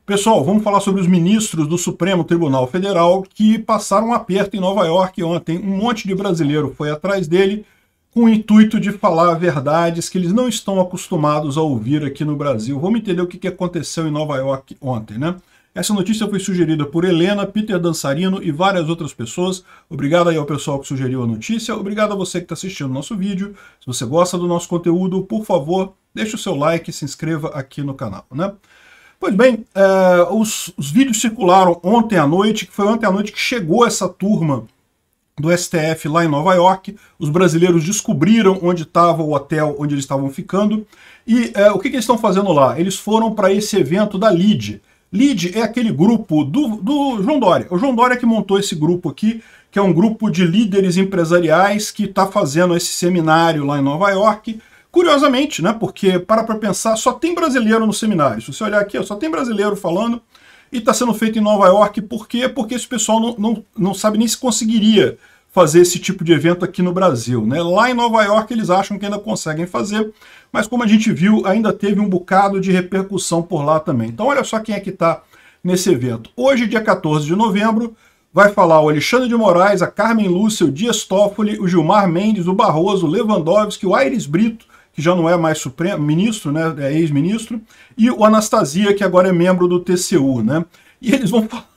Pessoal, vamos falar sobre os ministros do Supremo Tribunal Federal que passaram um aperto em Nova York ontem. Um monte de brasileiro foi atrás dele com o intuito de falar verdades que eles não estão acostumados a ouvir aqui no Brasil. Vamos entender o que aconteceu em Nova York ontem, né? Essa notícia foi sugerida por Helena, Peter Dançarino e várias outras pessoas. Obrigado aí ao pessoal que sugeriu a notícia. Obrigado a você que está assistindo o nosso vídeo. Se você gosta do nosso conteúdo, por favor, deixe o seu like e se inscreva aqui no canal, né? Pois bem, os vídeos circularam ontem à noite, que foi ontem à noite que chegou essa turma do STF lá em Nova York. Os brasileiros descobriram onde estava o hotel onde eles estavam ficando. E o que eles estão fazendo lá? Eles foram para esse evento da LIDE. LIDE é aquele grupo do João Dória. O João Dória que montou esse grupo aqui, que é um grupo de líderes empresariais que está fazendo esse seminário lá em Nova York. Curiosamente, né, porque, para pensar, só tem brasileiro no seminário. Se você olhar aqui, só tem brasileiro falando, e está sendo feito em Nova York. Por quê? Porque esse pessoal não sabe nem se conseguiria fazer esse tipo de evento aqui no Brasil, né? Lá em Nova York eles acham que ainda conseguem fazer, mas como a gente viu, ainda teve um bocado de repercussão por lá também. Então olha só quem é que está nesse evento. Hoje, dia 14 de novembro, vai falar o Alexandre de Moraes, a Carmen Lúcia, o Dias Toffoli, o Gilmar Mendes, o Barroso, o Lewandowski, o Aires Brito, que já não é mais ministro, né, é ex-ministro, e o Anastasia, que agora é membro do TCU, né? E eles vão falar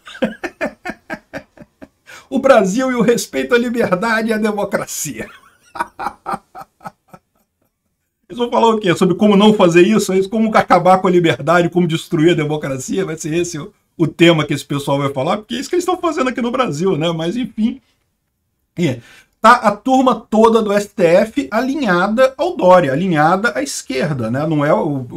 o Brasil e o respeito à liberdade e à democracia. Eles vão falar o quê? Sobre como não fazer isso, como acabar com a liberdade, como destruir a democracia, vai ser esse o tema que esse pessoal vai falar, porque é isso que eles estão fazendo aqui no Brasil, né? Mas enfim, tá a turma toda do STF alinhada ao Dória, alinhada à esquerda, né? Não é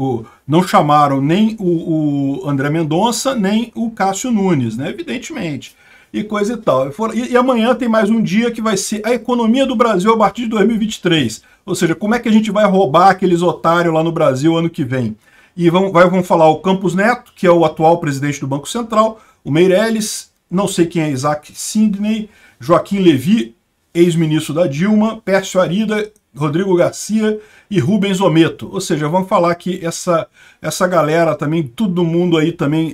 não chamaram nem o André Mendonça, nem o Cássio Nunes, né? Evidentemente. E coisa e tal. E amanhã tem mais um dia que vai ser a economia do Brasil a partir de 2023. Ou seja, como é que a gente vai roubar aqueles otários lá no Brasil ano que vem. E vão falar o Campos Neto, que é o atual presidente do Banco Central, o Meirelles, não sei quem é Isaac Sidney, Joaquim Levy, ex-ministro da Dilma, Pércio Arida, Rodrigo Garcia e Rubens Ometo. Ou seja, vamos falar que essa galera também, todo mundo aí também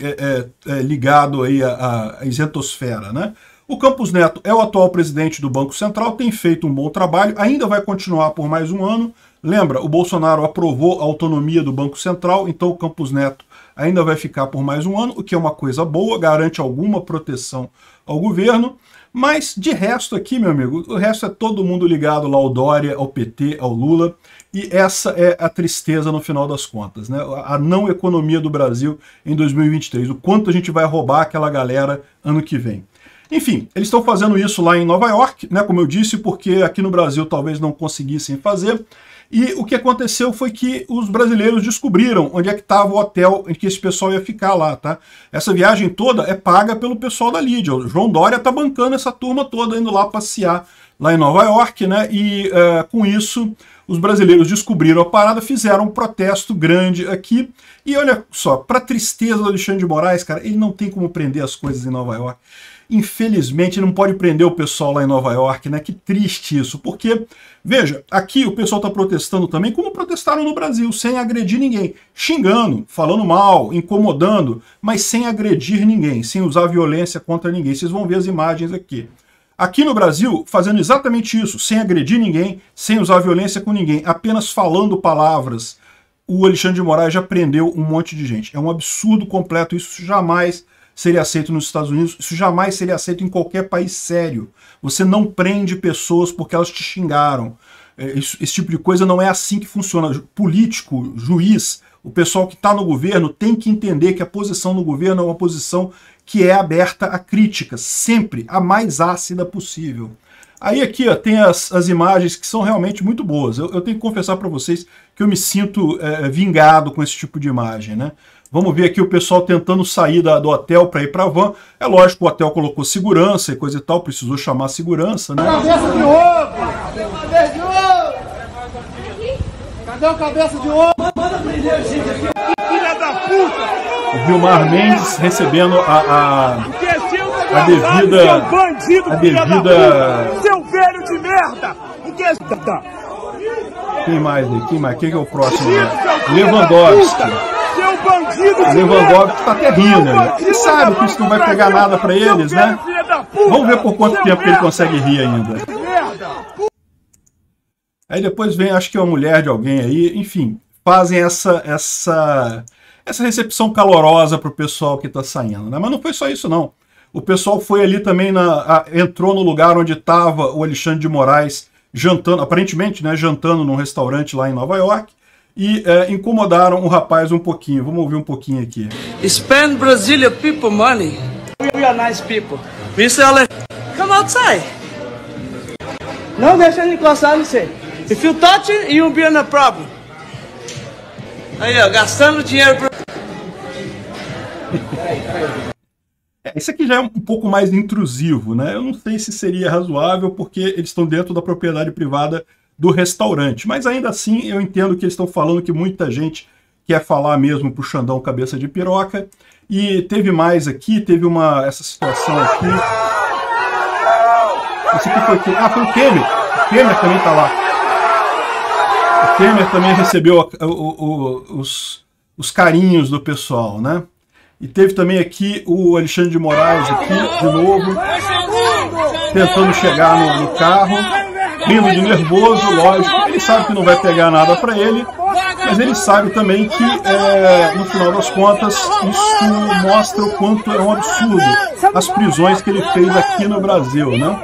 é ligado aí à isentosfera, né? O Campos Neto é o atual presidente do Banco Central, tem feito um bom trabalho, ainda vai continuar por mais um ano. Lembra, o Bolsonaro aprovou a autonomia do Banco Central, então o Campos Neto ainda vai ficar por mais um ano, o que é uma coisa boa, garante alguma proteção ao governo. Mas de resto aqui, meu amigo, o resto é todo mundo ligado lá ao Dória, ao PT, ao Lula, e essa é a tristeza no final das contas, né? A não economia do Brasil em 2023, o quanto a gente vai roubar aquela galera ano que vem. Enfim, eles estão fazendo isso lá em Nova York, né, como eu disse, porque aqui no Brasil talvez não conseguissem fazer. E o que aconteceu foi que os brasileiros descobriram onde é que estava o hotel em que esse pessoal ia ficar lá, tá? Essa viagem toda é paga pelo pessoal da LIDE. O João Dória tá bancando essa turma toda indo lá passear lá em Nova York, né? E com isso os brasileiros descobriram a parada, fizeram um protesto grande aqui. E olha só, para tristeza do Alexandre de Moraes, cara, ele não tem como prender as coisas em Nova York. Infelizmente, não pode prender o pessoal lá em Nova York, né? Que triste isso, porque, veja, aqui o pessoal está protestando também, como protestaram no Brasil, sem agredir ninguém, xingando, falando mal, incomodando, mas sem agredir ninguém, sem usar violência contra ninguém. Vocês vão ver as imagens aqui. Aqui no Brasil, fazendo exatamente isso, sem agredir ninguém, sem usar violência com ninguém, apenas falando palavras, o Alexandre de Moraes já prendeu um monte de gente. É um absurdo completo, isso jamais seria aceito nos Estados Unidos, isso jamais seria aceito em qualquer país sério. Você não prende pessoas porque elas te xingaram. Esse tipo de coisa não é assim que funciona. Político, juiz, o pessoal que está no governo tem que entender que a posição no governo é uma posição que é aberta a críticas, sempre a mais ácida possível. Aí aqui ó, tem as imagens que são realmente muito boas. Eu tenho que confessar para vocês que eu me sinto vingado com esse tipo de imagem, né? Vamos ver aqui o pessoal tentando sair do hotel para ir para a van. É lógico, o hotel colocou segurança e coisa e tal, precisou chamar segurança, né? Cabeça de ovo! Cabeça de ovo! Cadê o cabeça de ovo? Manda prender a gente aqui! Filha da puta! O Gilmar Mendes recebendo a devida... Seu velho de merda! O que é... Quem mais aí? Quem é o próximo? Lewandowski. Seu O Lewandowski tá até rindo, né? Ele sabe que isso não vai pegar nada pra eles, né? Vamos ver por quanto tempo que ele consegue rir ainda. Aí depois vem, acho que é uma mulher de alguém aí, enfim, fazem essa recepção calorosa pro pessoal que tá saindo, né? Mas não foi só isso, não. O pessoal foi ali também, entrou no lugar onde estava o Alexandre de Moraes jantando, aparentemente, né, jantando num restaurante lá em Nova York, e incomodaram o rapaz um pouquinho. Vamos ouvir um pouquinho aqui. Spend Brazilian people money. We are nice people. We sell it. Come outside. Não deixa ele encostar no você. If you touch it, you'll be in a problem. Aí, ó, gastando dinheiro pro... Isso aqui já é um pouco mais intrusivo, né? Eu não sei se seria razoável, porque eles estão dentro da propriedade privada do restaurante. Mas ainda assim, eu entendo que eles estão falando que muita gente quer falar mesmo pro Xandão cabeça de piroca. E teve mais aqui, teve essa situação aqui. Esse aqui foi o quê? Ah, foi o Temer. O Temer também tá lá. O Temer também recebeu os carinhos do pessoal, né? E teve também aqui o Alexandre de Moraes aqui, de novo, tentando chegar no carro, rindo de nervoso, lógico. Ele sabe que não vai pegar nada para ele, mas ele sabe também que, no final das contas, isso mostra o quanto é um absurdo as prisões que ele fez aqui no Brasil, né?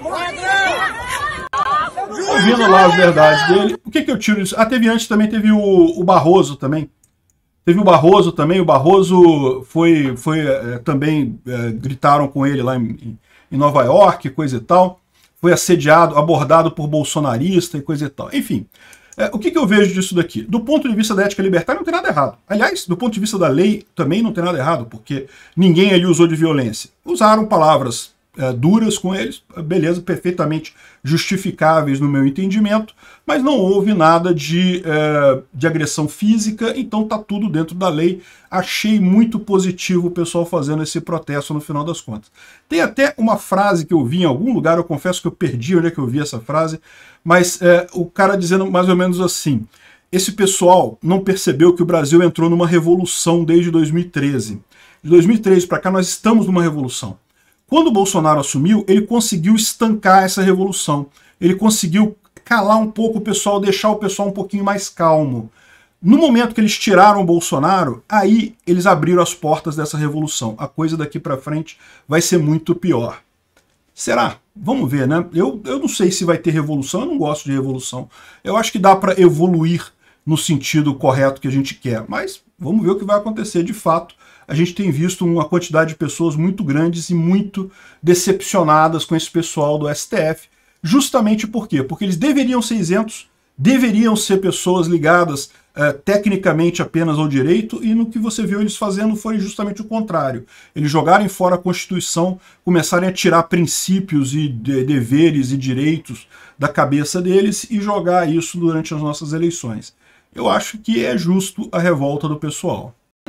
Ouvindo lá as verdades dele, o que eu tiro disso? Ah, teve antes também, teve o Barroso também. Teve o Barroso também, o Barroso também gritaram com ele lá em Nova York, coisa e tal. Foi assediado, abordado por bolsonarista e coisa e tal. Enfim, o que eu vejo disso daqui? Do ponto de vista da ética libertária, não tem nada errado. Aliás, do ponto de vista da lei, também não tem nada errado, porque ninguém ali usou de violência. Usaram palavras duras com eles, beleza, perfeitamente justificáveis no meu entendimento, mas não houve nada de agressão física, então tá tudo dentro da lei. Achei muito positivo o pessoal fazendo esse protesto no final das contas. Tem até uma frase que eu vi em algum lugar, eu confesso que eu perdi onde é que eu vi essa frase, mas o cara dizendo mais ou menos assim: esse pessoal não percebeu que o Brasil entrou numa revolução desde 2013. De 2013 para cá nós estamos numa revolução. Quando o Bolsonaro assumiu, ele conseguiu estancar essa revolução. Ele conseguiu calar um pouco o pessoal, deixar o pessoal um pouquinho mais calmo. No momento que eles tiraram o Bolsonaro, aí eles abriram as portas dessa revolução. A coisa daqui para frente vai ser muito pior. Será? Vamos ver, né? Eu não sei se vai ter revolução, eu não gosto de revolução. Eu acho que dá para evoluir no sentido correto que a gente quer, mas vamos ver o que vai acontecer de fato. A gente tem visto uma quantidade de pessoas muito grandes e muito decepcionadas com esse pessoal do STF. Justamente por quê? Porque eles deveriam ser isentos, deveriam ser pessoas ligadas tecnicamente apenas ao direito, e no que você viu eles fazendo foi justamente o contrário. Eles jogarem fora a Constituição, começarem a tirar princípios e deveres e direitos da cabeça deles e jogar isso durante as nossas eleições. Eu acho que é justo a revolta do pessoal.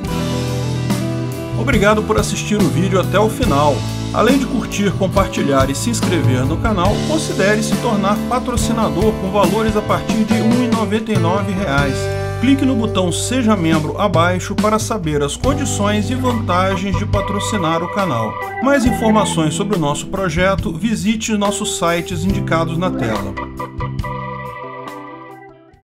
Obrigado por assistir o vídeo até o final. Além de curtir, compartilhar e se inscrever no canal, considere se tornar patrocinador com valores a partir de R$ 1,99. Clique no botão Seja Membro abaixo para saber as condições e vantagens de patrocinar o canal. Mais informações sobre o nosso projeto, visite nossos sites indicados na tela.